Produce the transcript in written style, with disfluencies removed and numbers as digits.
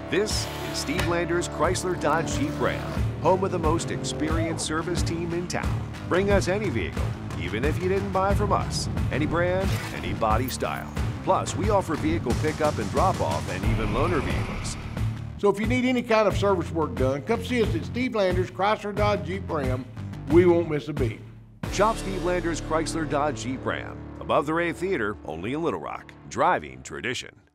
This is Steve Lander's Chrysler Dodge Jeep Ram, home of the most experienced service team in town. Bring us any vehicle, even if you didn't buy from us. Any brand, any body style. Plus, we offer vehicle pickup and drop-off and even loaner vehicles. So if you need any kind of service work done, come see us at Steve Lander's Chrysler Dodge Jeep Ram. We won't miss a beat. Shop Steve Lander's Chrysler Dodge Jeep Ram, above the Ray Theater, only in Little Rock. Driving tradition.